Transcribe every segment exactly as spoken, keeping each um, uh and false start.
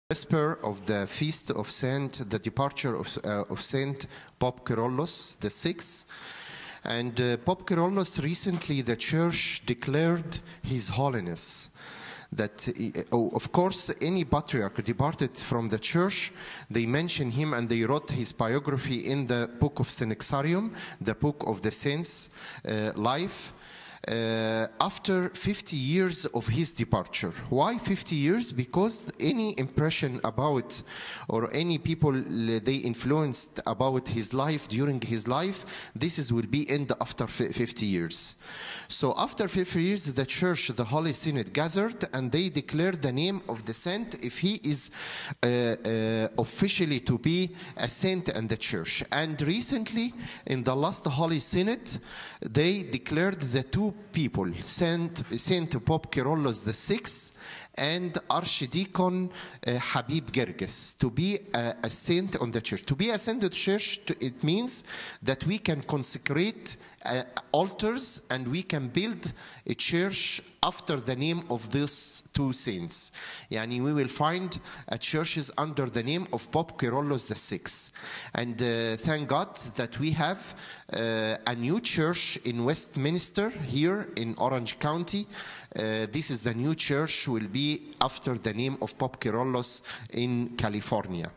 whisper of the feast of Saint, the departure of, uh, of Saint Pope Cyrillus the sixth. And uh, Pope Cyrillus, recently the church declared his holiness. That, oh, of course, any patriarch departed from the church, they mention him and they wrote his biography in the book of Synexarium, the book of the saints' uh, life. Uh, after fifty years of his departure. Why fifty years? Because any impression about, or any people they influenced about his life during his life, this is will be end after fifty years. So after fifty years, the church, the Holy Synod gathered and they declared the name of the saint if he is uh, uh, officially to be a saint in the church. And recently, in the last Holy Synod, they declared the two people, Saint, Saint Pope Cyrillus the sixth and Archdeacon uh, Habib Gerges, to be a, a saint on the church. To be a saint of the church, to, it means that we can consecrate uh, altars and we can build a church after the name of these two saints. Yani we will find a churches under the name of Pope Cyrillus the sixth. And uh, thank God that we have uh, a new church in Westminster here in Orange County. Uh, this is the new church, will be after the name of Pope Cyrillus in California.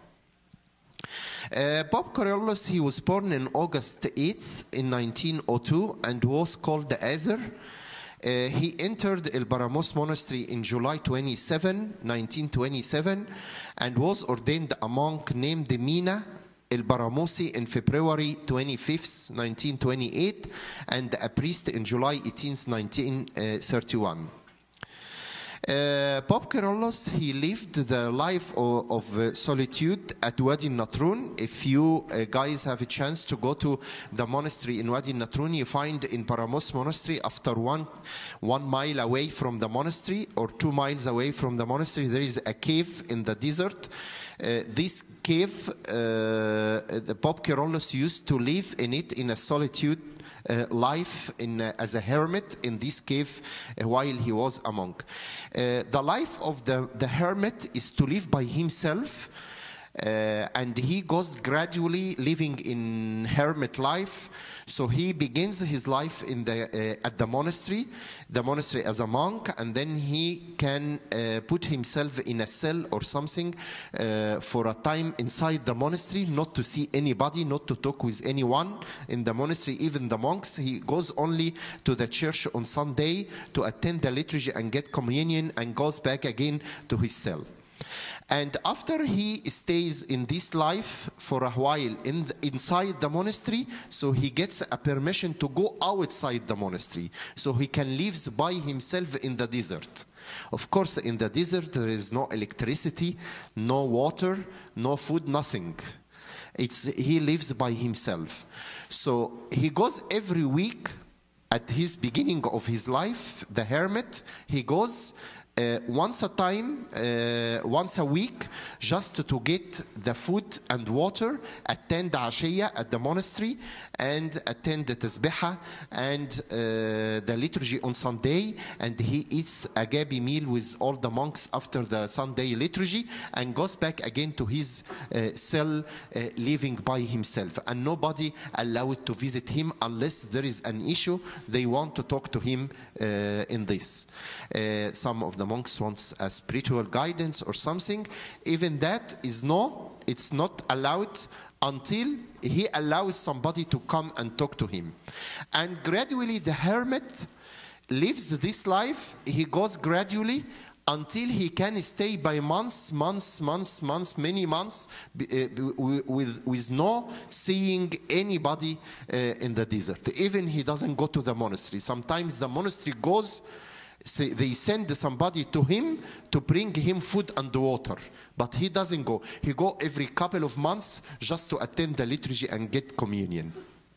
Uh, Pope Cyrillus, he was born on August eighth in nineteen oh two and was called the Azer. Uh, he entered El Baramos Monastery in July twenty-seventh, nineteen twenty-seven, and was ordained a monk named Mina El Baramosi in February twenty-fifth, nineteen twenty-eight, and a priest in July eighteenth, nineteen thirty-one. Uh, Pope Cyrillus, he lived the life of, of uh, solitude at Wadi Natrun. If you uh, guys have a chance to go to the monastery in Wadi Natrun, you find in Baramos Monastery, after one, one mile away from the monastery or two miles away from the monastery, there is a cave in the desert. Uh, this cave, uh, the Pope Cyrillus used to live in it in a solitude Uh, life in, uh, as a hermit in this cave uh, while he was a monk. Uh, the life of the, the hermit is to live by himself, uh, and he goes gradually living in hermit life. So he begins his life in the, uh, at the monastery, the monastery as a monk, and then he can uh, put himself in a cell or something uh, for a time inside the monastery, not to see anybody, not to talk with anyone in the monastery, even the monks. He goes only to the church on Sunday to attend the liturgy and get communion and goes back again to his cell. And after he stays in this life for a while in the, inside the monastery, so he gets a permission to go outside the monastery, so he can live by himself in the desert. Of course, in the desert there is no electricity, no water, no food, nothing. It's, he lives by himself. So he goes every week at his beginning of his life, the hermit, he goes Uh, once a time, uh, once a week, just to get the food and water, attend Ashia at the monastery, and attend the Tasbiha and uh, the liturgy on Sunday, and he eats a gabi meal with all the monks after the Sunday liturgy, and goes back again to his uh, cell, uh, living by himself, and nobody allowed to visit him unless there is an issue they want to talk to him uh, in this. Uh, some of the The monks wants a spiritual guidance or something. Even that is no, it's not allowed until he allows somebody to come and talk to him. And gradually the hermit lives this life. He goes gradually until he can stay by months, months, months, months, many months uh, with, with no seeing anybody uh, in the desert. Even he doesn't go to the monastery. Sometimes the monastery goes, so they send somebody to him to bring him food and water, but he doesn't go. He go every couple of months just to attend the liturgy and get communion.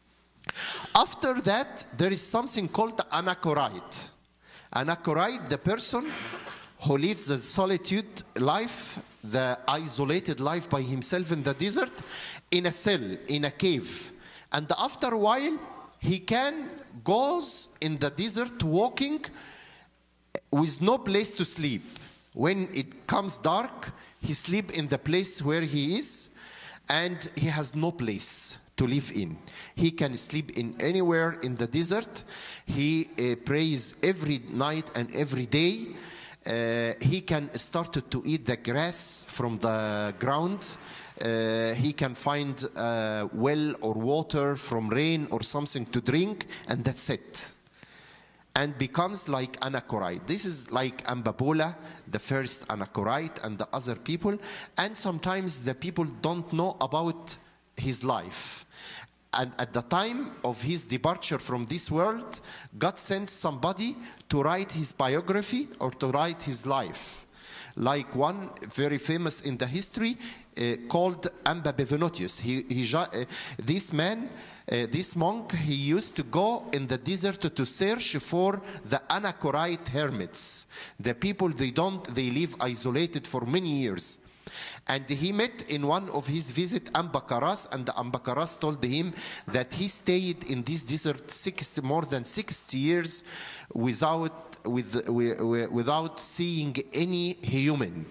After that, there is something called the anachorite. Anachorite, the person who lives the solitude life, the isolated life by himself in the desert, in a cell, in a cave. And after a while, he can goes in the desert walking with no place to sleep. When it comes dark, he sleep in the place where he is, and he has no place to live in. He can sleep in anywhere in the desert. He uh, prays every night and every day. Uh, he can start to eat the grass from the ground. Uh, he can find a well or water from rain or something to drink, and that's it. And becomes like Anacorite. This is like Ambabola, the first Anacorite, and the other people. And sometimes the people don't know about his life. And at the time of his departure from this world, God sends somebody to write his biography or to write his life. Like one very famous in the history uh, called Amba Bevenotius. He, he, uh, this man, uh, this monk, he used to go in the desert to search for the Anacorite hermits. The people, they don't, they live isolated for many years. And he met in one of his visits Ambakaras, and the Ambakaras told him that he stayed in this desert sixty, more than sixty years without, with, without seeing any human.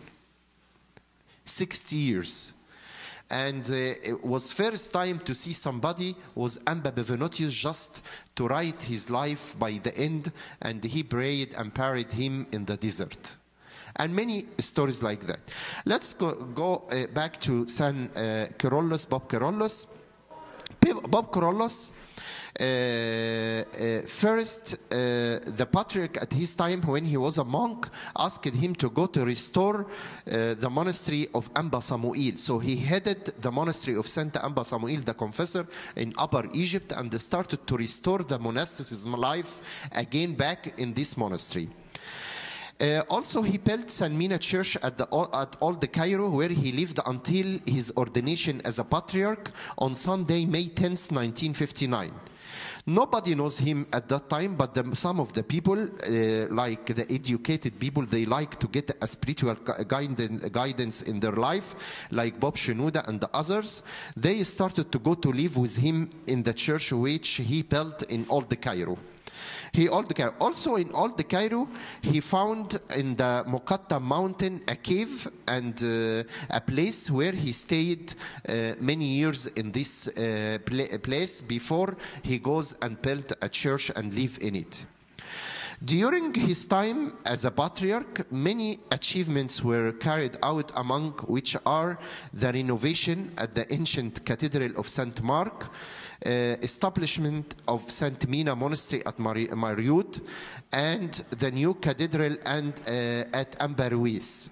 sixty years. And uh, it was first time to see somebody was Amba Bevenotius, just to write his life by the end, and he prayed and buried him in the desert. And many stories like that. Let's go, go uh, back to San uh, Carolus, Bob Carolus. Bob Carolus, uh, uh, first, uh, the patriarch at his time, when he was a monk, asked him to go to restore uh, the monastery of Amba Samuel. So he headed the monastery of Saint Amba Samuel, the confessor, in Upper Egypt, and started to restore the monasticism life again back in this monastery. Uh, also, he built San Mina Church at, the, at Old Cairo, where he lived until his ordination as a patriarch on Sunday, May tenth, nineteen fifty-nine. Nobody knows him at that time, but the, some of the people, uh, like the educated people, they like to get a spiritual guidance, guidance in their life, like Bob Shenouda and the others. They started to go to live with him in the church which he built in Old Cairo. He Old Cairo. Also in Old Cairo, he found in the Muqatta mountain a cave and uh, a place where he stayed uh, many years in this uh, pla place before he goes and built a church and live in it. During his time as a patriarch, many achievements were carried out, among which are the renovation at the ancient Cathedral of Saint Mark, uh, establishment of Saint Mina Monastery at Mariut, and the new cathedral and, uh, at Ambaruis.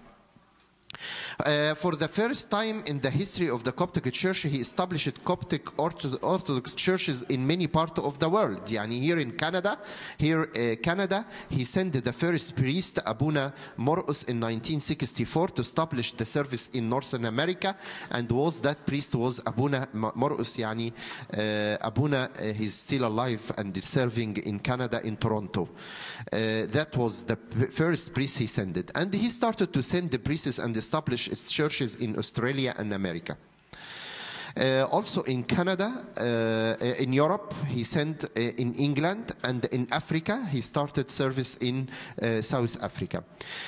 Uh, for the first time in the history of the Coptic Church, he established Coptic Orthodox churches in many parts of the world. Yani here in Canada, here uh, Canada, he sent the first priest, Abuna Morus, in nineteen sixty-four to establish the service in Northern America, and was that priest was Abuna Morus. Yani uh, Abuna, uh, he's still alive and serving in Canada, in Toronto. Uh, that was the first priest he sent, and he started to send the priests and establish its churches in Australia and America. Uh, also in Canada, uh, in Europe, he sent uh, in England, and in Africa, he started service in uh, South Africa.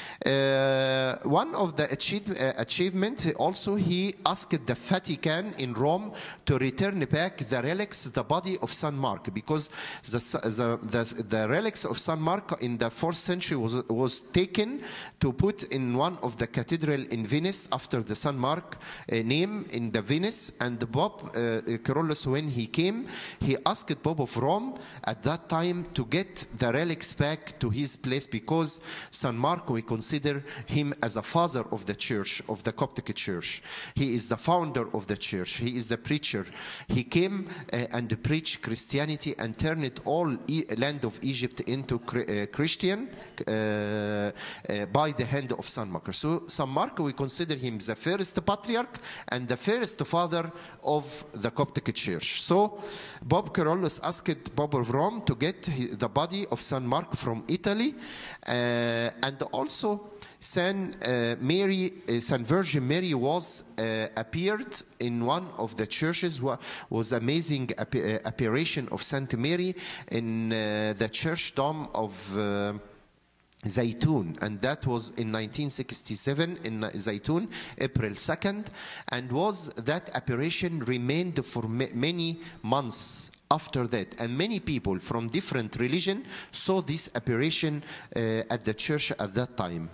Uh, one of the achieve, uh, achievements, also he asked the Vatican in Rome to return back the relics, the body of Saint Mark, because the, the, the, the relics of Saint Mark in the fourth century was, was taken to put in one of the cathedral in Venice after the Saint Mark uh, name in the Venice. And Bob uh, Carolus, when he came, he asked Pope of Rome at that time to get the relics back to his place, because Saint Mark, we consider him as a father of the church, of the Coptic Church. He is the founder of the church. He is the preacher. He came uh, and preached Christianity and turned it all e land of Egypt into uh, Christian uh, uh, by the hand of Saint Mark. So Saint Mark, we consider him the first patriarch and the first father of the Coptic Church. So Bob Carolus asked Pope of Rome to get the body of Saint Mark from Italy, uh, and also Saint uh, Mary, uh, Saint Virgin Mary was uh, appeared in one of the churches. Was amazing ap uh, apparition of Saint Mary in uh, the church dome of uh, Zaytun, and that was in nineteen sixty-seven in Zaytun, April second, and was that operation remained for ma many months after that, and many people from different religion saw this operation uh, at the church at that time.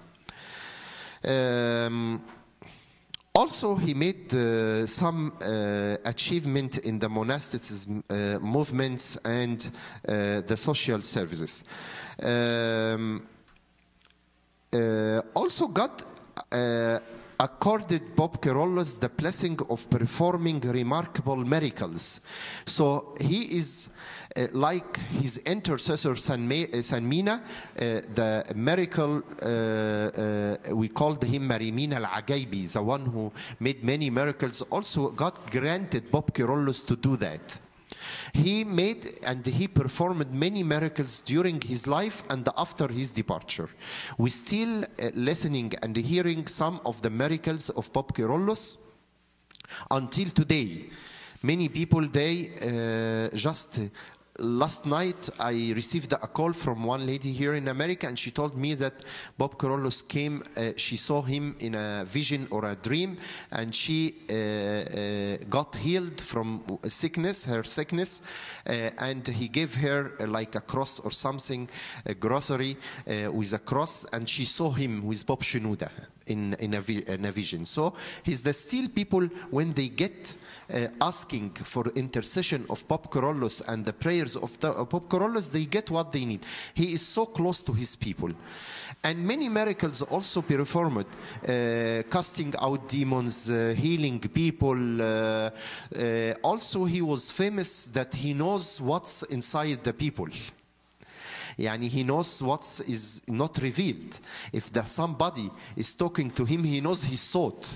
Um, Also, he made uh, some uh, achievement in the monasticism uh, movements and uh, the social services. Um, uh, also, God uh, accorded Pope Kyrillos the blessing of performing remarkable miracles. So he is uh, like his intercessor San, Me, uh, San Mina, uh, the miracle, uh, uh, we called him Marimina al-Agaybi, the one who made many miracles. Also, God granted Pope Kyrillos to do that. He made and he performed many miracles during his life and after his departure. We still uh, listening and hearing some of the miracles of Pope Kyrillos until today. Many people, they uh, just uh, last night I received a call from one lady here in America, and she told me that Pope Kyrillos came, uh, she saw him in a vision or a dream, and she uh, uh, got healed from sickness, her sickness, uh, and he gave her uh, like a cross or something, a grocery uh, with a cross, and she saw him with Pope Shenouda in, in, a, in a vision. So he's the still people, when they get uh, asking for intercession of Pope Kyrillos and the prayers of the, uh, Pope Kyrillos, they get what they need. He is so close to his people. And many miracles also performed, uh, casting out demons, uh, healing people. Uh, uh, also, he was famous that he knows what's inside the people. Yani he knows what is not revealed. If the, somebody is talking to him, he knows his thought.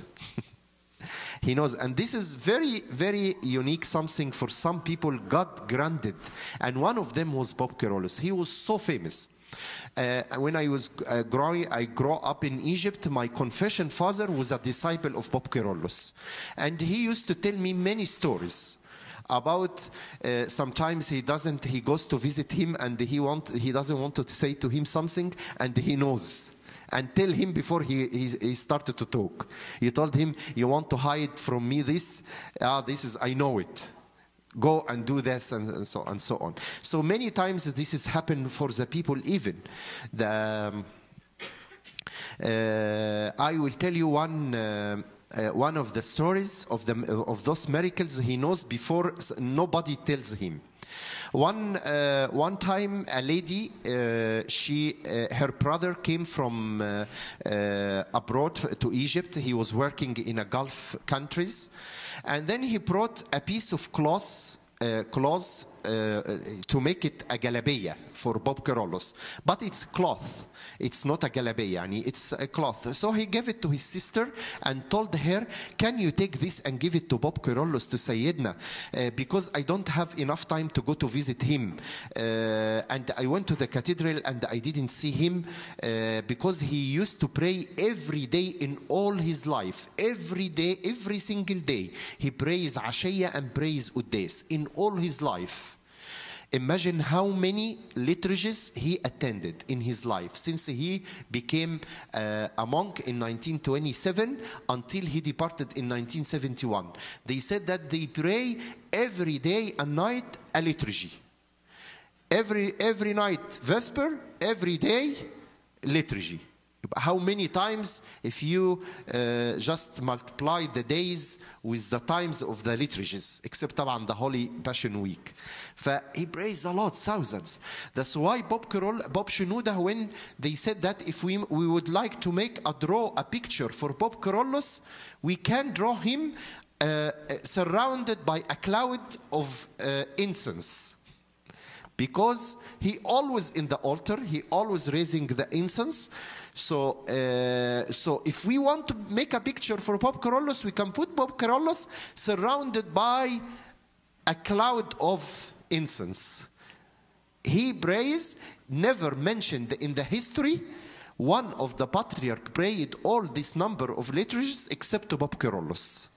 He knows, and this is very, very unique, something for some people God granted. And one of them was Pope Kyrillos. He was so famous. Uh, when I was uh, growing, I grew up in Egypt. My confession father was a disciple of Pope Kyrillos, and he used to tell me many stories about uh, sometimes he doesn't, he goes to visit him, and he want, he doesn't want to say to him something, and he knows. And tell him before he, he, he started to talk. You told him, you want to hide from me this? Ah, this is, I know it. Go and do this, and, and so and so on. So many times this has happened for the people even. The, um, uh, I will tell you one, uh, uh, one of the stories of, the, of those miracles he knows before nobody tells him. One, uh, one time, a lady, uh, she, uh, her brother came from uh, uh, abroad to Egypt. He was working in a Gulf countries. And then he brought a piece of cloth, uh, cloth uh, to make it a galabeya for Pope Kyrillos. But it's cloth. It's not a galabeya, it's a cloth. So he gave it to his sister and told her, can you take this and give it to Pope Kyrillos, to Sayyidina, uh, because I don't have enough time to go to visit him. Uh, and I went to the cathedral and I didn't see him uh, because he used to pray every day in all his life. Every day, every single day. He prays Ashaya and prays Uddes in all his life. Imagine how many liturgies he attended in his life since he became uh, a monk in nineteen twenty-seven until he departed in nineteen seventy-one. They said that they pray every day and night a liturgy. Every, every night vesper, every day liturgy. How many times, if you uh, just multiply the days with the times of the liturgies, except on the Holy Passion Week. He prays a lot, thousands. That's why Pope Kyrillos, Pope Shenouda, when they said that if we, we would like to make a draw, a picture for Pope Kyrillos, we can draw him uh, surrounded by a cloud of uh, incense. Because he always in the altar, he always raising the incense. So, uh, so if we want to make a picture for Pope Kyrillos, we can put Pope Kyrillos surrounded by a cloud of incense. He prays, never mentioned in the history, one of the patriarch prayed all this number of liturgies except to Pope Kyrillos.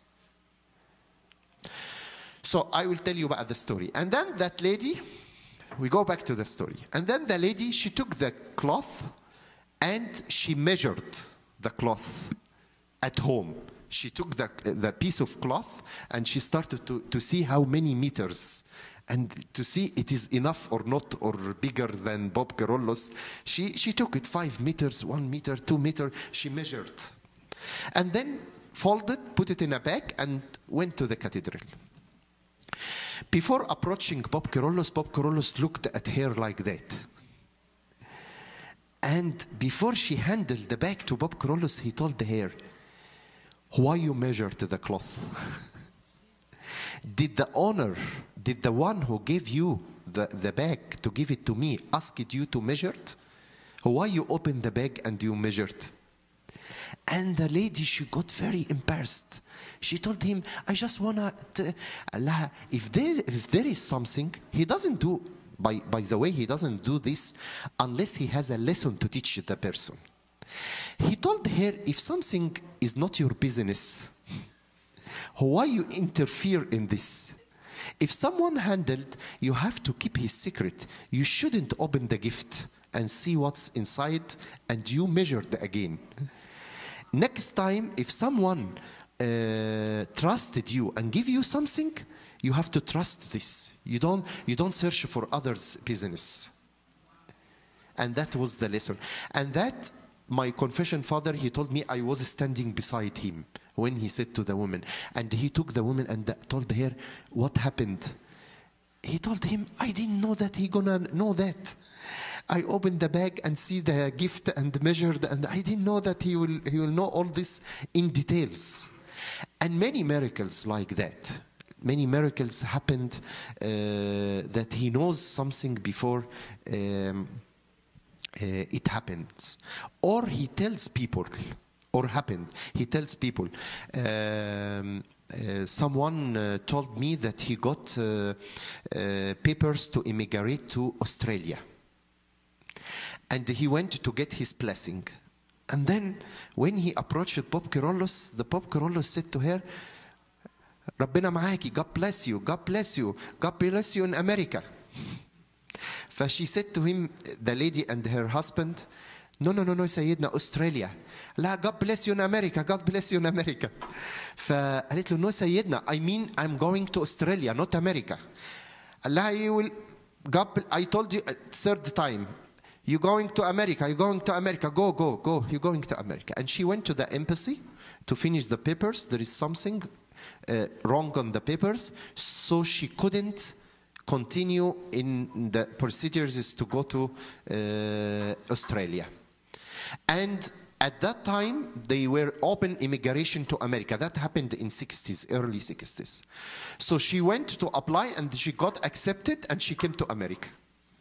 So I will tell you about the story. And then that lady, we go back to the story. And then the lady, she took the cloth And she measured the cloth at home. She took the, the piece of cloth and she started to, to see how many meters, and to see it is enough or not, or bigger than Bob Carollo's. She, she took it five meters, one meter, two meter, she measured. And then folded, put it in a bag, and went to the cathedral. Before approaching Bob Carollo's, Bob Carollo's looked at her like that. And before she handed the bag to Bob Carollo's, he told her, why you measured the cloth? Did the owner, did the one who gave you the, the bag to give it to me, asked you to measure it? Why you opened the bag and you measured? And the lady, she got very embarrassed. She told him, I just wanna, Allah, if there, if there is something, he doesn't do, by, by the way, he doesn't do this unless he has a lesson to teach the person. He told her, if something is not your business, why you interfere in this? If someone handled, you have to keep his secret. You shouldn't open the gift and see what's inside, and you measured again. Next time, if someone uh, trusted you and give you something, you have to trust this. You don't, you don't search for others' business. And that was the lesson. And that, my confession father, he told me, I was standing beside him when he said to the woman. And he took the woman and told her what happened. He told him, I didn't know that he gonna know that. I opened the bag and see the gift and measured, and I didn't know that he will, he will know all this in details. And many miracles like that. Many miracles happened uh, that he knows something before um, uh, it happens. Or he tells people, or happened, he tells people. Um, Uh, someone uh, told me that he got uh, uh, papers to immigrate to Australia. And he went to get his blessing. And then when he approached Pope Carollos, the Pope Carollos said to her, Rabbina ma'aki, God bless you, God bless you, God bless you in America. So she said to him, the lady and her husband, no, no, no, no, سيدنا Australia. لا, God bless you in America, God bless you in America. فقالت له, no, سيدنا, I mean I'm going to Australia, not America. Allah, you will, God, I told you a third time, you're going to America, you're going to America, go, go, go, you're going to America. And she went to the embassy to finish the papers. There is something uh, wrong on the papers, so she couldn't continue in the procedures to go to uh, Australia. And at that time, they were open immigration to America. That happened in sixties, early sixties. So she went to apply and she got accepted and she came to America.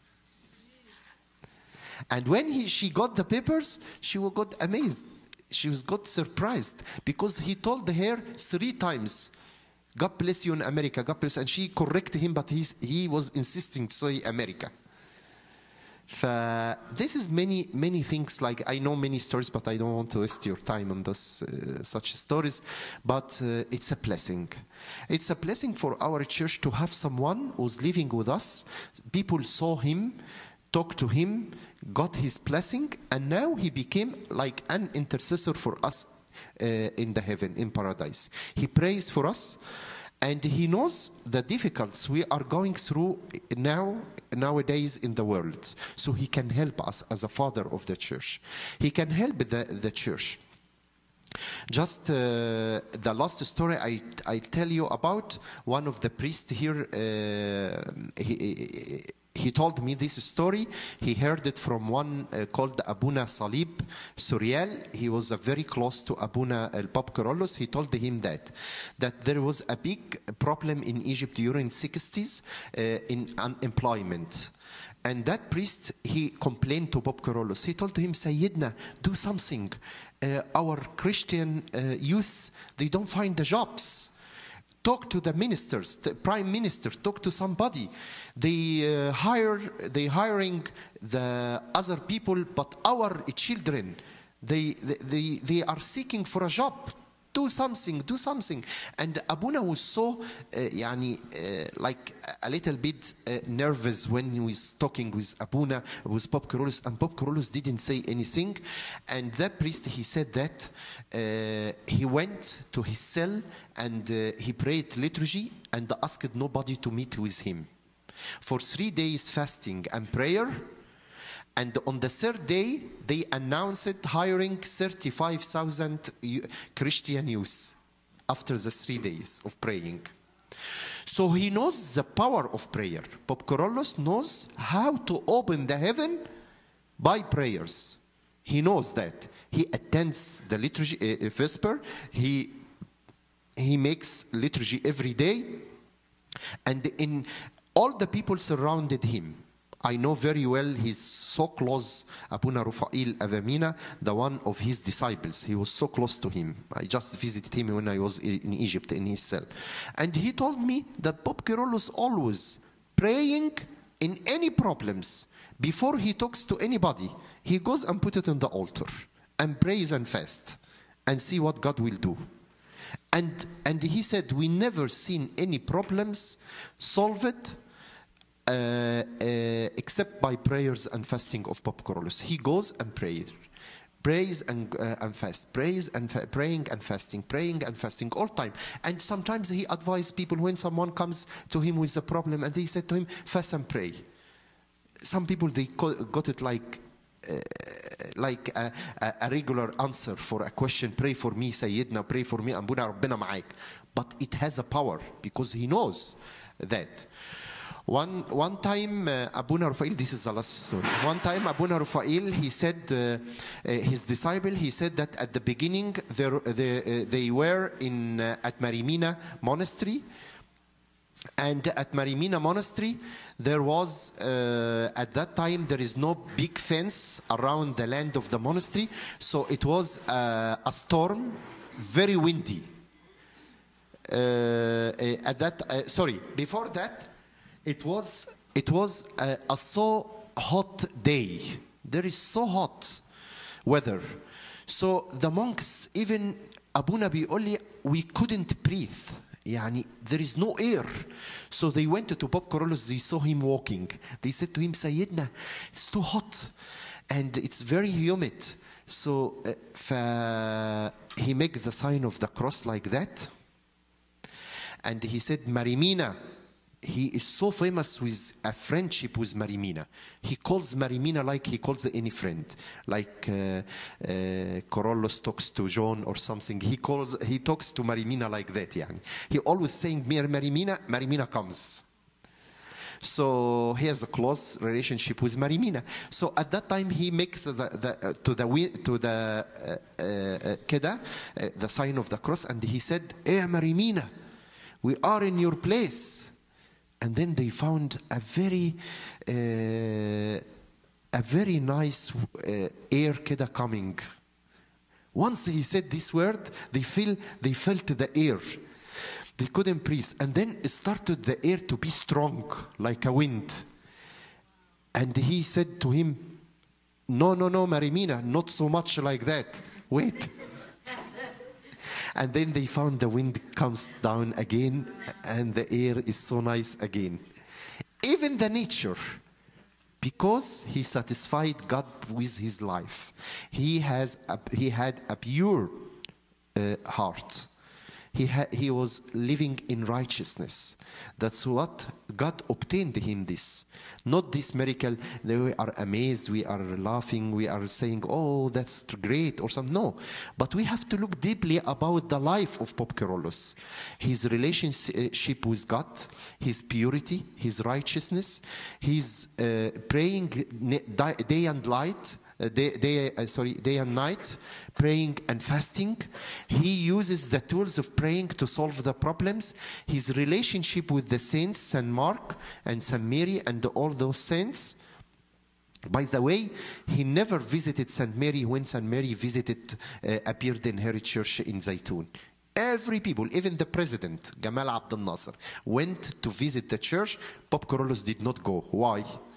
And when he, she got the papers, she got amazed. She was got surprised because he told her three times, God bless you in America, God bless. And she corrected him, but he's, he was insisting to say America. This is many, many things. Like, I know many stories, but I don't want to waste your time on those uh, such stories. But uh, it's a blessing. It's a blessing for our church to have someone who's living with us. People saw him, talked to him, got his blessing, and now he became like an intercessor for us uh, in the heaven, in paradise. He prays for us, and he knows the difficulties we are going through now, nowadays in the world. So he can help us as a father of the church. He can help the, the church. Just uh, the last story I, I tell you about, one of the priests here, uh, he, he told me this story. He heard it from one uh, called Abuna Salib Cyril. He was uh, very close to Abuna El Pope Carollos. He told him that, that there was a big problem in Egypt during the sixties uh, in unemployment. And that priest, he complained to Pope Carollos. He told him, Sayyidina, do something. Uh, our Christian uh, youth, they don't find the jobs. Talk to the ministers, the prime minister, talk to somebody. They uh, hire, they hiring the other people, but our children, they, they, they are seeking for a job. do something, do something. And Abuna was so, uh, yani, uh, like a little bit uh, nervous when he was talking with Abuna, with Pope Kyrillos, and Pope Kyrillos didn't say anything. And that priest, he said that uh, he went to his cell and uh, he prayed liturgy and asked nobody to meet with him. For three days fasting and prayer, and on the third day, they announced hiring thirty-five thousand Christian youth after the three days of praying. So he knows the power of prayer. Pope Kyrillos knows how to open the heaven by prayers. He knows that. He attends the liturgy, uh, vesper. He, he makes liturgy every day. And in all the people surrounded him. I know very well he's so close, Abuna Rufail Avamina, the one of his disciples. He was so close to him. I just visited him when I was in Egypt in his cell. And he told me that Pope Kyrillos always praying in any problems. Before he talks to anybody, he goes and put it on the altar and prays and fast and see what God will do. And, and he said, we never seen any problems solved Uh, uh, except by prayers and fasting of Pope Kyrillos. He goes and prays, prays and uh, and fast, prays and fa praying and fasting, praying and fasting all time. And sometimes he advised people when someone comes to him with a problem, and he said to him, fast and pray. Some people they got it like uh, like a, a regular answer for a question. Pray for me, Sayyidina. Pray for me, Abuna Rabbina Ma'ak. But it has a power because he knows that. One, one time, uh, Abuna Rufail, this is the last story. One time, Abuna Rufail, he said, uh, uh, his disciple, he said that at the beginning, there, they, uh, they were in, uh, at Marimina Monastery. And at Marimina Monastery, there was, uh, at that time, there is no big fence around the land of the monastery. So it was uh, a storm, very windy. Uh, uh, at that, uh, sorry, before that, It was, it was a, a so hot day. There is so hot weather. So the monks, even Abuna بيقول we couldn't breathe. يعني, there is no air. So they went to Pope Kyrillos, they saw him walking. They said to him, Sayyidina, it's too hot and it's very humid. So uh, he made the sign of the cross like that. And he said, Marimina, he is so famous with a friendship with Marimina. He calls Marimina like he calls any friend. Like uh, uh, Kyrillos talks to John or something. He calls, he talks to Marimina like that. Yani. He always saying, Marimina, Marimina comes. So he has a close relationship with Marimina. So at that time he makes the, the, uh, to the, to the, uh, uh, keda, uh, the sign of the cross, and he said, Eh Marimina, we are in your place. And then they found a very, uh, a very nice uh, air keda coming. Once he said this word, they feel, they felt the air. They couldn't breathe. And then it started the air to be strong, like a wind. And he said to him, no, no, no, Marimina, not so much like that. Wait. And then they found the wind comes down again and the air is so nice again. Even the nature, because he satisfied God with his life. He, has a, he had a pure uh, heart. He, ha he was living in righteousness. That's what God obtained him this. Not this miracle, we are amazed, we are laughing, we are saying, oh, that's great, or something. No, but we have to look deeply about the life of Pope Kyrillos. His relationship with God, his purity, his righteousness, his uh, praying day and light, Uh, day, day, uh, sorry, day and night, praying and fasting. He uses the tools of praying to solve the problems. His relationship with the saints, Saint Mark and Saint Mary and all those saints. By the way, he never visited Saint Mary when Saint Mary visited, uh, appeared in her church in Zaytun. Every people, even the president, Gamal Abdel Nasser, went to visit the church. Pope Kyrillos did not go. Why?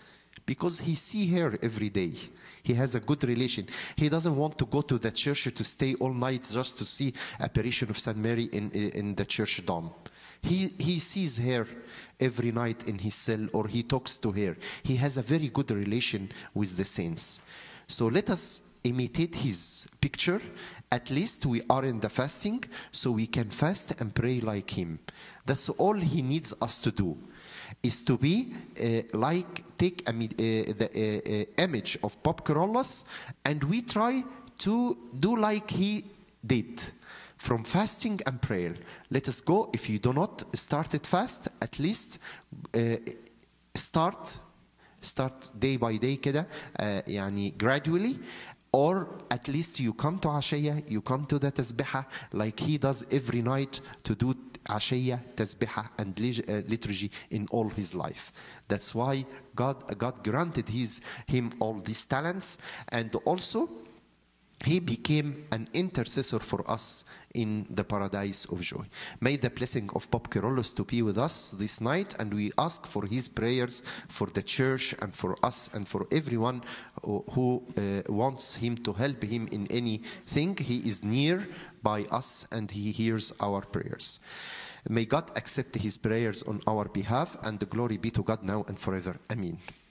because he see her every day. He has a good relation. He doesn't want to go to the church to stay all night just to see apparition of Saint Mary in, in the church dome. He, he sees her every night in his cell, or he talks to her. He has a very good relation with the saints. So let us imitate his picture. At least we are in the fasting, so we can fast and pray like him. That's all he needs us to do, is to be uh, like, take a, uh, the uh, uh, image of Pope Carolus, and we try to do like he did, from fasting and prayer. Let us go. If you do not start it fast, at least uh, start start day by day كده, uh, يعني gradually, or at least you come to عشية, you come to the تسبحة like he does every night, to do عشية, تسبحة and liturgy in all his life. That's why God God granted his him all these talents, and also he became an intercessor for us in the paradise of joy. May the blessing of Pope Carolus to be with us this night, and we ask for his prayers for the church and for us and for everyone who, who uh, wants him to help him in anything. He is near by us and he hears our prayers. May God accept his prayers on our behalf, and the glory be to God now and forever. Amen.